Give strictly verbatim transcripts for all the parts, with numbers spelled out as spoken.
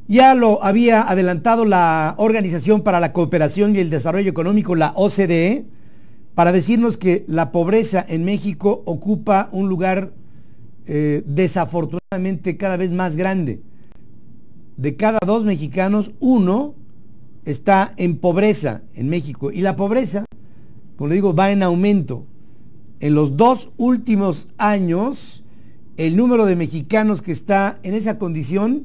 Ya lo había adelantado la Organización para la Cooperación y el Desarrollo Económico, la O C D E, para decirnos que la pobreza en México ocupa un lugar eh, desafortunadamente cada vez más grande. De cada dos mexicanos, uno está en pobreza en México. Y la pobreza, como le digo, va en aumento. En los dos últimos años, el número de mexicanos que está en esa condición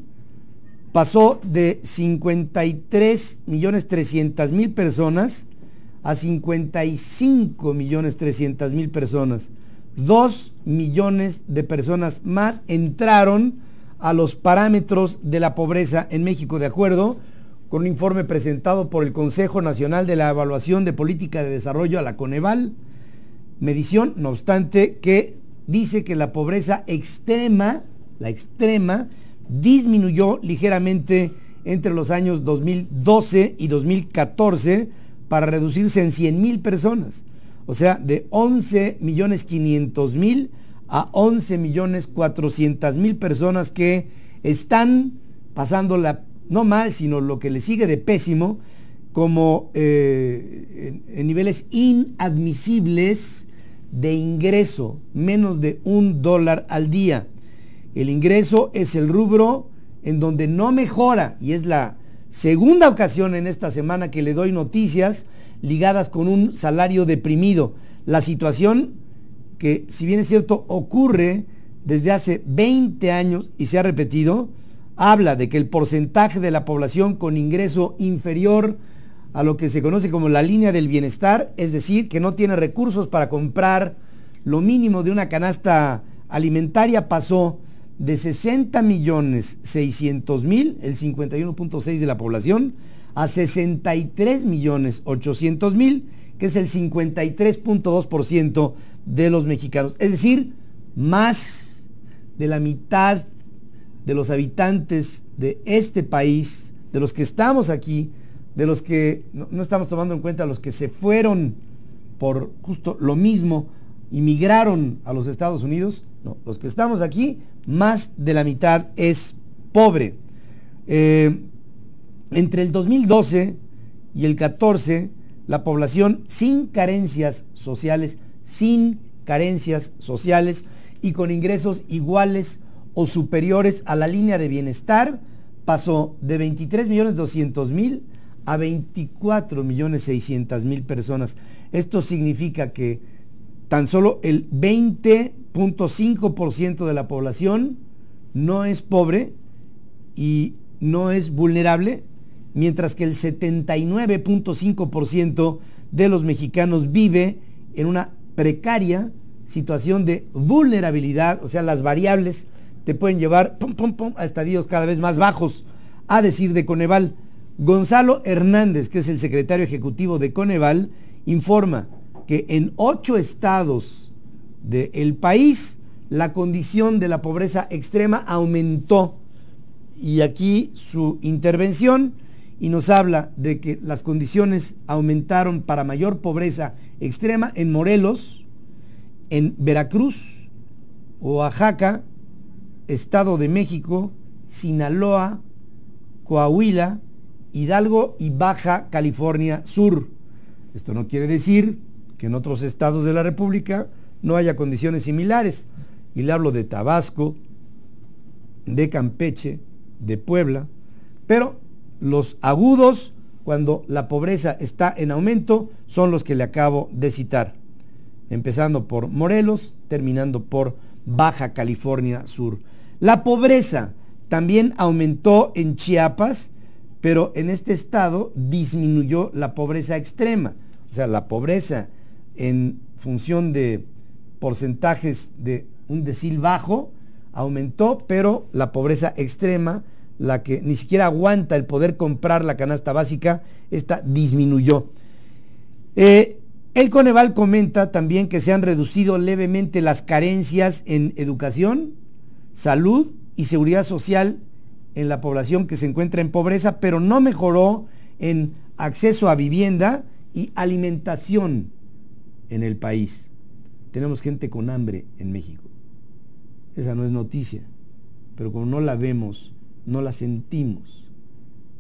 pasó de cincuenta y tres millones trescientas mil personas a cincuenta y cinco millones trescientas mil personas. Dos millones de personas más entraron a los parámetros de la pobreza en México, de acuerdo con un informe presentado por el Consejo Nacional de la Evaluación de Política de Desarrollo, a la Coneval. Medición, no obstante, que dice que la pobreza extrema, la extrema, disminuyó ligeramente entre los años dos mil doce y dos mil catorce para reducirse en cien mil personas, o sea, de once millones quinientos mil a once millones cuatrocientos mil personas que están pasándola no mal, sino lo que le sigue de pésimo, como eh, en, en niveles inadmisibles de ingreso, menos de un dólar al día. El ingreso es el rubro en donde no mejora, y es la segunda ocasión en esta semana que le doy noticias ligadas con un salario deprimido. La situación que, si bien es cierto, ocurre desde hace veinte años y se ha repetido, habla de que el porcentaje de la población con ingreso inferior a lo que se conoce como la línea del bienestar, es decir, que no tiene recursos para comprar lo mínimo de una canasta alimentaria, pasó de sesenta millones seiscientos mil, el cincuenta y uno punto seis de la población, a sesenta y tres millones ochocientos mil, que es el cincuenta y tres punto dos por ciento de los mexicanos. Es decir, más de la mitad de los habitantes de este país, de los que estamos aquí, de los que no, no estamos tomando en cuenta los que se fueron por justo lo mismo, inmigraron a los Estados Unidos, no, los que estamos aquí, más de la mitad es pobre. Eh, entre el dos mil doce y el catorce, la población sin carencias sociales, sin carencias sociales y con ingresos iguales o superiores a la línea de bienestar, pasó de veintitrés millones doscientos mil a veinticuatro millones seiscientos mil personas. Esto significa que tan solo el veinte punto cinco por ciento de la población no es pobre y no es vulnerable, mientras que el setenta y nueve punto cinco por ciento de los mexicanos vive en una precaria situación de vulnerabilidad, o sea, las variables te pueden llevar pum, pum, pum, a estadios cada vez más bajos. A decir de Coneval, Gonzalo Hernández, que es el secretario ejecutivo de Coneval, informa que en ocho estados del país la condición de la pobreza extrema aumentó. Y aquí su intervención, y nos habla de que las condiciones aumentaron para mayor pobreza extrema en Morelos, en Veracruz, Oaxaca, Estado de México, Sinaloa, Coahuila, Hidalgo y Baja California Sur. Esto no quiere decir que en otros estados de la República no haya condiciones similares. Y le hablo de Tabasco, de Campeche, de Puebla, pero los agudos, cuando la pobreza está en aumento, son los que le acabo de citar, empezando por Morelos, terminando por Baja California Sur. La pobreza también aumentó en Chiapas, pero en este estado disminuyó la pobreza extrema. O sea, la pobreza en función de porcentajes de un decil bajo aumentó, pero la pobreza extrema, la que ni siquiera aguanta el poder comprar la canasta básica, esta disminuyó. Eh, el Coneval comenta también que se han reducido levemente las carencias en educación, salud y seguridad social en la población que se encuentra en pobreza, pero no mejoró en acceso a vivienda y alimentación en el país. Tenemos gente con hambre en México. Esa no es noticia, pero como no la vemos, no la sentimos,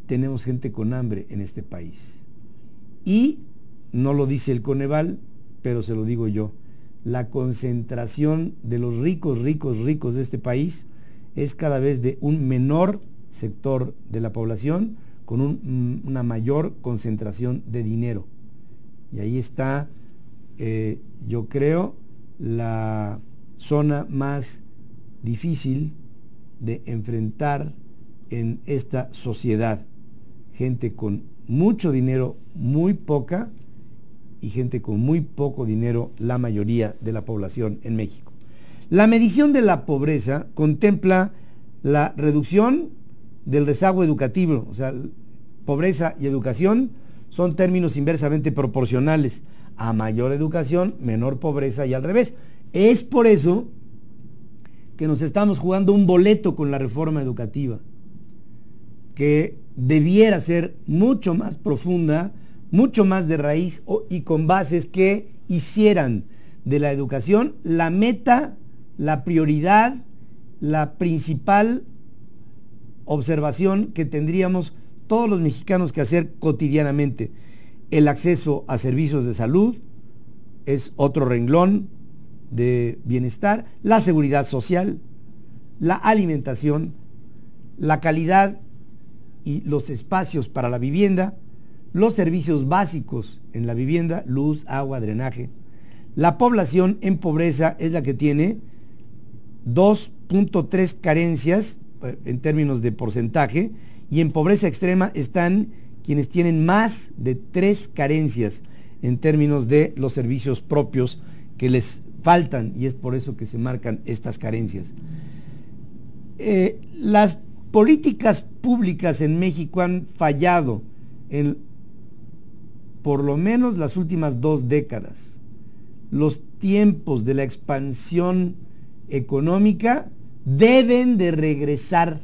tenemos gente con hambre en este país. Y no lo dice el Coneval, pero se lo digo yo, la concentración de los ricos, ricos, ricos de este país es cada vez de un menor sector de la población con un, una mayor concentración de dinero. Y ahí está, eh, yo creo, la zona más difícil de enfrentar en esta sociedad. Gente con mucho dinero, muy poca, y gente con muy poco dinero, la mayoría de la población en México. La medición de la pobreza contempla la reducción del rezago educativo, o sea, pobreza y educación son términos inversamente proporcionales. A mayor educación, menor pobreza y al revés. Es por eso que nos estamos jugando un boleto con la reforma educativa, que debiera ser mucho más profunda, mucho más de raíz y con bases que hicieran de la educación la meta, la prioridad, la principal observación que tendríamos todos los mexicanos que hacer cotidianamente. El acceso a servicios de salud es otro renglón de bienestar, la seguridad social, la alimentación, la calidad y los espacios para la vivienda, los servicios básicos en la vivienda, luz, agua, drenaje. La población en pobreza es la que tiene dos punto tres carencias en términos de porcentaje, y en pobreza extrema están quienes tienen más de tres carencias en términos de los servicios propios que les faltan, y es por eso que se marcan estas carencias. Eh, las políticas públicas en México han fallado en por lo menos las últimas dos décadas. Los tiempos de la expansión económica deben de regresar.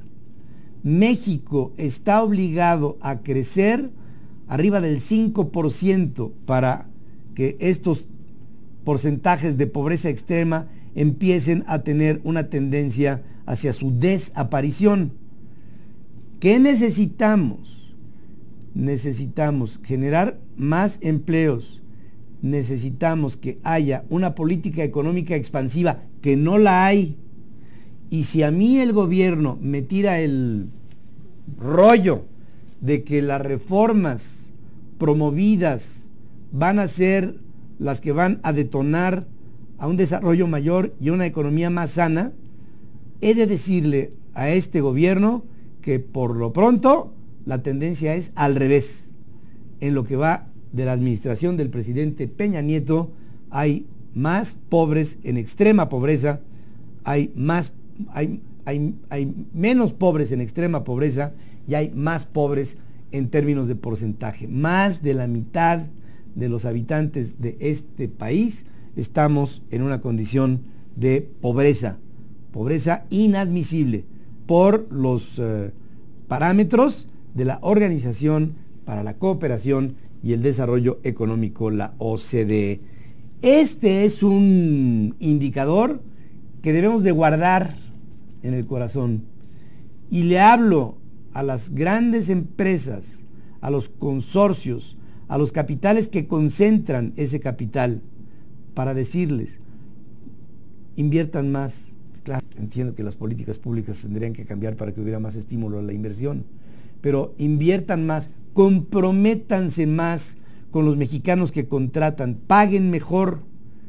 México está obligado a crecer arriba del cinco por ciento para que estos porcentajes de pobreza extrema empiecen a tener una tendencia hacia su desaparición. ¿Qué necesitamos? Necesitamos generar más empleos, necesitamos que haya una política económica expansiva, que no la hay. Y si a mí el gobierno me tira el rollo de que las reformas promovidas van a ser las que van a detonar a un desarrollo mayor y a una economía más sana, he de decirle a este gobierno que por lo pronto la tendencia es al revés. En lo que va de la administración del presidente Peña Nieto, hay más pobres en extrema pobreza, hay más Hay, hay, hay menos pobres en extrema pobreza y hay más pobres en términos de porcentaje. Más de la mitad de los habitantes de este país estamos en una condición de pobreza, pobreza inadmisible por los eh, parámetros de la Organización para la Cooperación y el Desarrollo Económico, la O C D E. Este es un indicador que debemos de guardar en el corazón. Y le hablo a las grandes empresas, a los consorcios, a los capitales que concentran ese capital, para decirles, inviertan más. Claro, entiendo que las políticas públicas tendrían que cambiar para que hubiera más estímulo a la inversión, pero inviertan más, comprométanse más con los mexicanos que contratan, paguen mejor.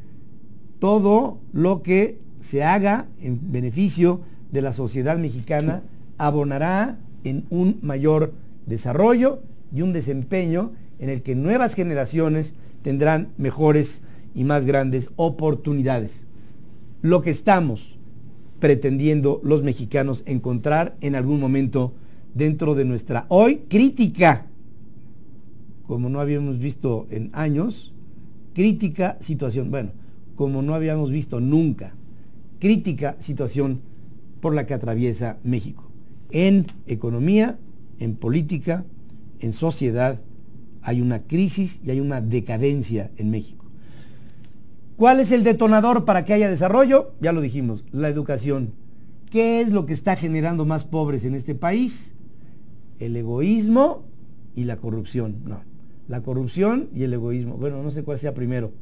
Todo lo que se haga en beneficio de la sociedad mexicana abonará en un mayor desarrollo y un desempeño en el que nuevas generaciones tendrán mejores y más grandes oportunidades. Lo que estamos pretendiendo los mexicanos encontrar en algún momento dentro de nuestra hoy crítica, como no habíamos visto en años, crítica situación, bueno, como no habíamos visto nunca, crítica situación por la que atraviesa México. En economía, en política, en sociedad, hay una crisis y hay una decadencia en México. ¿Cuál es el detonador para que haya desarrollo? Ya lo dijimos, la educación. ¿Qué es lo que está generando más pobres en este país? el egoísmo y la corrupción. No, la corrupción y el egoísmo. Bueno, no sé cuál sea primero.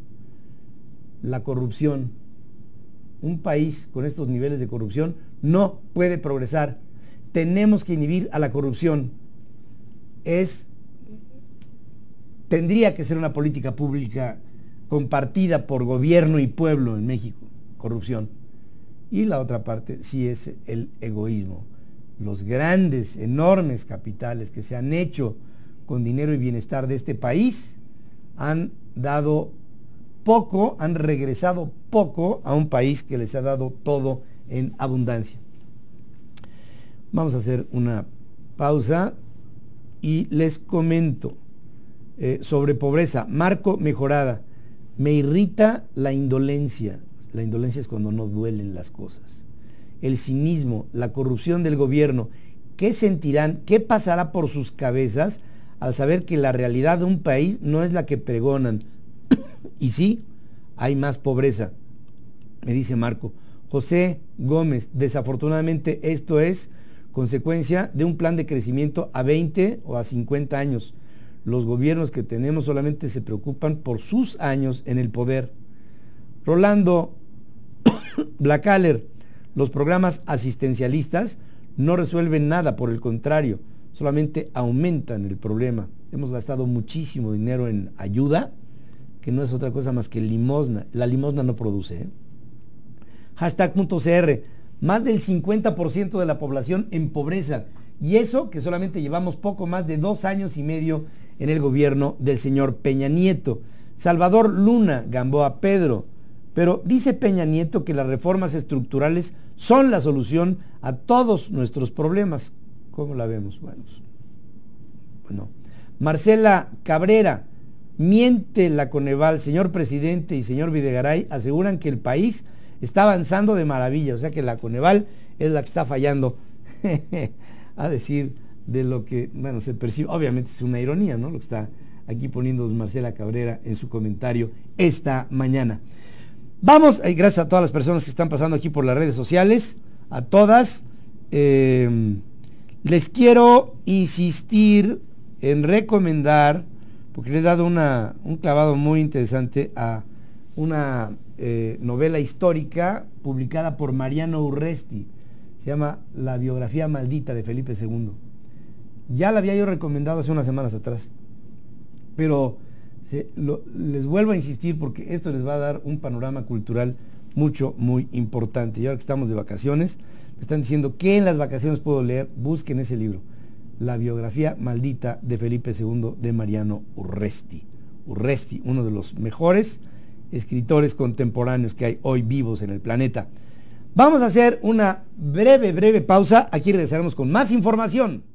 La corrupción. Un país con estos niveles de corrupción no puede progresar. Tenemos que inhibir a la corrupción. Es, tendría que ser una política pública compartida por gobierno y pueblo en México. Corrupción. Y la otra parte sí es el egoísmo. Los grandes, enormes capitales que se han hecho con dinero y bienestar de este país han dado poco, han regresado poco a un país que les ha dado todo en abundancia. Vamos a hacer una pausa y les comento eh, sobre pobreza. Marco Mejorada. Me irrita la indolencia. La indolencia es cuando no duelen las cosas. El cinismo, la corrupción del gobierno. ¿Qué sentirán? ¿Qué pasará por sus cabezas al saber que la realidad de un país no es la que pregonan? Y sí, hay más pobreza. Me dice Marco. José Gómez, desafortunadamente esto es consecuencia de un plan de crecimiento a veinte o a cincuenta años. Los gobiernos que tenemos solamente se preocupan por sus años en el poder. Rolando Blacaller, los programas asistencialistas no resuelven nada, por el contrario, solamente aumentan el problema. Hemos gastado muchísimo dinero en ayuda, que no es otra cosa más que limosna. La limosna no produce. ¿eh? Hashtag punto cr, más del cincuenta por ciento de la población en pobreza, y eso que solamente llevamos poco más de dos años y medio en el gobierno del señor Peña Nieto. Salvador Luna Gamboa Pedro, pero dice Peña Nieto que las reformas estructurales son la solución a todos nuestros problemas. ¿Cómo la vemos? Bueno, bueno. Marcela Cabrera, miente la Coneval. Señor presidente y señor Videgaray aseguran que el país está avanzando de maravilla, o sea que la Coneval es la que está fallando. A decir de lo que, bueno, se percibe, obviamente es una ironía, ¿no? Lo que está aquí poniendo Marcela Cabrera en su comentario esta mañana. Vamos, eh, gracias a todas las personas que están pasando aquí por las redes sociales, a todas. Eh, les quiero insistir en recomendar, porque le he dado una, un clavado muy interesante a una eh, novela histórica publicada por Mariano Urresti. Se llama La biografía maldita de Felipe segundo. Ya la había yo recomendado hace unas semanas atrás, pero se, lo, les vuelvo a insistir porque esto les va a dar un panorama cultural mucho, muy importante. Y ahora que estamos de vacaciones, me están diciendo que en las vacaciones puedo leer, busquen ese libro, La biografía maldita de Felipe segundo de Mariano Urresti. Urresti, uno de los mejores escritores contemporáneos que hay hoy vivos en el planeta. Vamos a hacer una breve, breve pausa. Aquí regresaremos con más información.